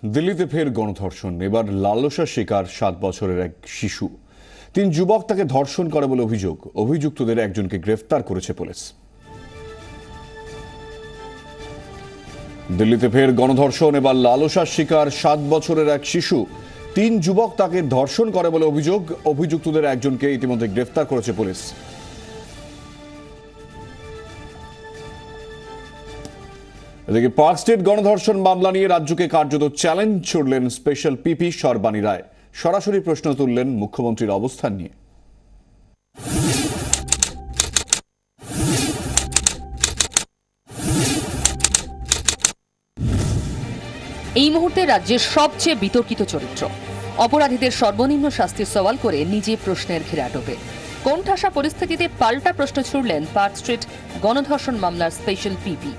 দিল্লিতে ফের গণধর্ষণ, এবার লালসার শিকার 7 বছরের এক শিশু। 3 যুবক তাকে ধর্ষণ করে বলে অভিযোগ। অভিযুক্তদের একজনকে গ্রেফতার করেছে পুলিশ। দিল্লিতে ফের গণধর্ষণ, এবার লালসার শিকার 7 বছরের এক শিশু। 3 যুবক তাকে ধর্ষণ করে বলে অভিযোগ। অভিযুক্তদের একজনকে ইতিমধ্যে গ্রেফতার করেছে পুলিশ। এদিকে পার্ক স্ট্রিট গণধর্ষণ মামলা নিয়ে রাজ্যকে কার্যত চ্যালেঞ্জ ছুড়লেন স্পেশাল পিপি শর্বাণী রায়। সরাসরি প্রশ্ন তুললেন মুখ্যমন্ত্রীর অবস্থান নিয়ে। এই মুহূর্তে রাজ্যের সবচেয়ে বিতর্কিত চরিত্র, অপরাধীদের সর্বনিম্ন শাস্তির সওয়াল করে নিজে প্রশ্নের ঘেরাটোপে কোণঠাসা পরিস্থিতিতে পাল্টা প্রশ্ন ছুড়লেন পার্ক স্ট্রিট গণধর্ষণ মামলার স্পেশাল পিপি।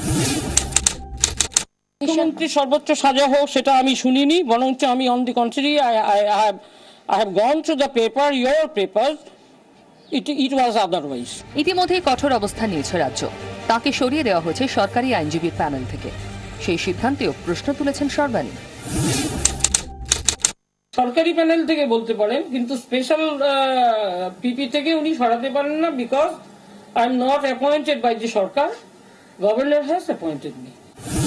মুখ্যমন্ত্রী সর্বোচ্চ সাজা হোক সেটা আমি শুনিনি, বরঞ্চ আমি on the contrary I have gone through the paper, your papers, it was otherwise. ইতিমধ্যেই কঠোর অবস্থান নিয়েছে রাজ্য। তাকে সরিয়ে দেওয়া হয়েছে সরকারি আইনজীবীর প্যানেল থেকে। সেই সিদ্ধান্তেও প্রশ্ন তুলেছেন শর্বাণী। সরকারি প্যানেল থেকে বলতে পারেন, কিন্তু স্পেশাল পিপি থেকে উনি সরাতে পারেন না, because I am not appointed by the সরকার, গভর্নর has appointed me.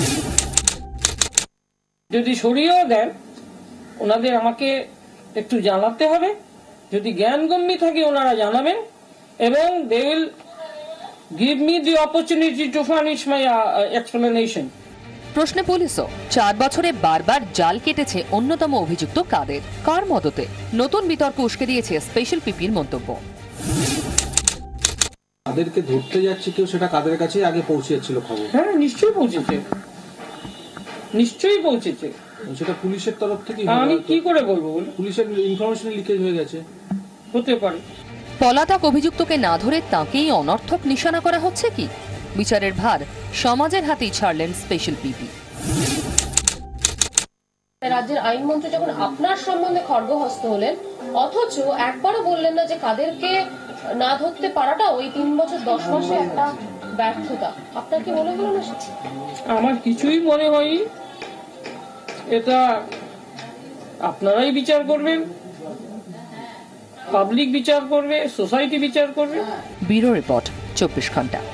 যদি সরিয়েও দেন, ওনাদের আমাকে একটু জানাতে হবে, যদি জ্ঞানগম্যি থাকে ওনারা জানাবেন, এবং they will give me the opportunity to furnish my explanation. প্রশ্নে পুলিশও 4 বছরে বারবার জাল কেটেছে অন্যতম অভিযুক্ত কাদের, কার মদতে? নতুন বিতর্ক উস্কে দিয়েছে স্পেশাল পিপির মন্তব্য। তাদেরকে ধরতে যাচ্ছে কেউ, সেটা কাদের কাছে আগে পৌঁছেছিল খবর? হ্যাঁ, নিশ্চয়ই পৌঁছেছে, নিশ্চয়ই পৌঁছেছে। সেটা পুলিশের তরফ থেকে? আমি কি করে বলবো? পুলিশের ইনফরমেশন লিকেজ হয়ে গেছে, হতে পারে। পলাতক অভিযুক্তকে না ধরে তাকেই অনর্থক নিশানা করা হচ্ছে কি? বিচারের ভার সমাজের হাতেই ছাড়লেন স্পেশাল পিপি। রাজ্যের আইনমন্ত্রী যখন আপনার সম্বন্ধে খড়গহস্ত হলেন, অথচ একবারও বললেন না যে কাদেরকে না ধরতে পারাটা ওই 3 বছর 10 মাসে একটা ব্যর্থতা। আপনার কি মনে হলো না? আমার কিছুই মনে হয়নি। এটা আপনারাই বিচার করবেন, পাবলিক বিচার করবে, সোসাইটি বিচার করবে। ব্যুরো রিপোর্ট, 24 ঘন্টা।